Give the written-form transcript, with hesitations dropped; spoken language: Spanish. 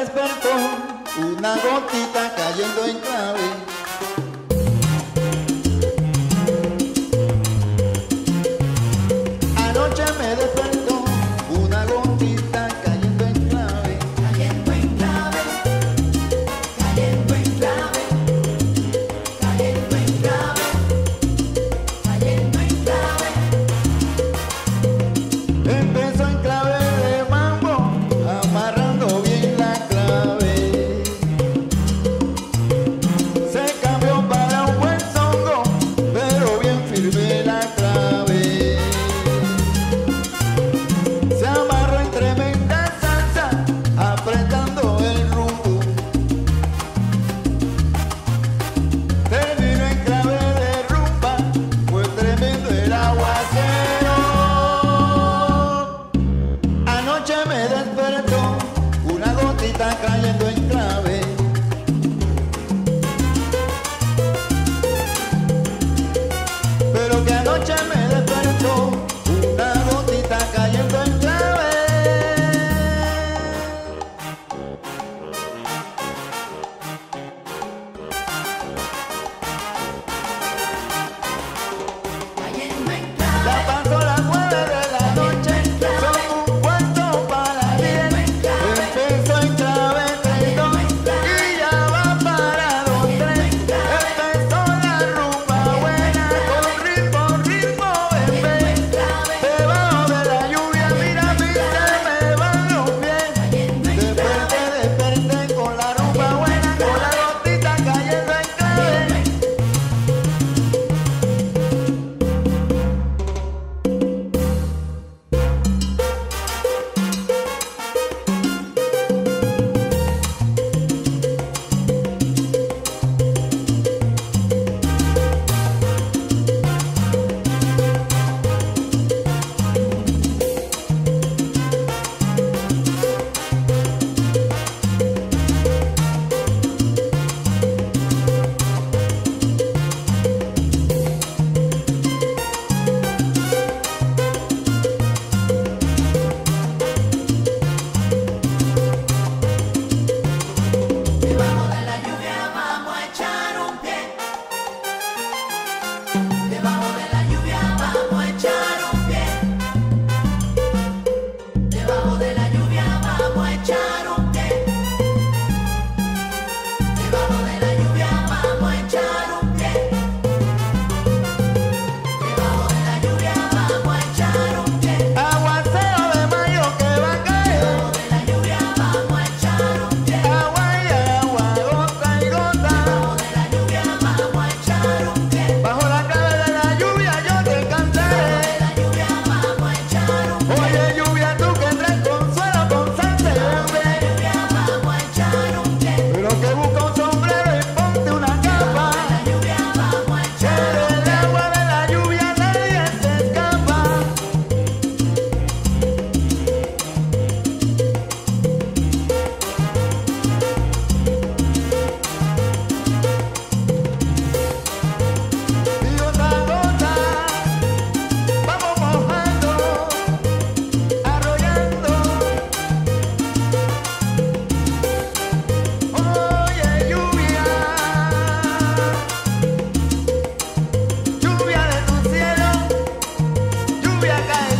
despertó una gotita cayendo en clave. Anoche me despertó una gotita cayendo en clave. Cayendo en clave, cayendo en clave, cayendo en clave, cayendo en clave. Empezó en clave de mambo, amarrando bien la clave. Se cambió para un buen songo, pero bien firme la clave. Se amarró en tremenda salsa, apretando el rumbo. Terminó en clave de rumba, fue tremendo el aguacero. Anoche me despertó una gotita cayendo en clave. Pero que anoche me despertó una gotita cayendo en clave. Cayendo en Ya clave, pasó las 9 de la noche, son un cuarto para 10. Empezó en clave 3-2 y ya va para 2-3. Empezó la rumba buena con ritmo, ritmo, bebé. Debajo de la lluvia, mira, mira, se me van los pies. Desperté con la rumba buena, con la gotita cayendo en clave. debajo de la lluvia vamos a echar un pie. Debajo de la lluvia vamos a echar un pie. Debajo de la lluvia vamos a echar un pie. Debajo de la lluvia vamos a echar un pie. Debajo de la lluvia vamos a echar un pie. Aguacero de mayo que va a caer. Debajo de la lluvia vamos a echar un pie. Agua y agua, gota y gota. Debajo de la lluvia vamos a echar un pie. Bajo la clave de la lluvia yo te cantaré. De la lluvia vamos a echar un pie. Oye lluvia, tú que traes consuelo con sante De la verde. lluvia vamos a echar un pie. Pero que busca un sombrero y ponte una capa. De la lluvia vamos a Que echar un del agua de la lluvia nadie se escapa. Y gota a gota vamos mojando, arrollando. Oye lluvia, lluvia de tu cielo, lluvia cae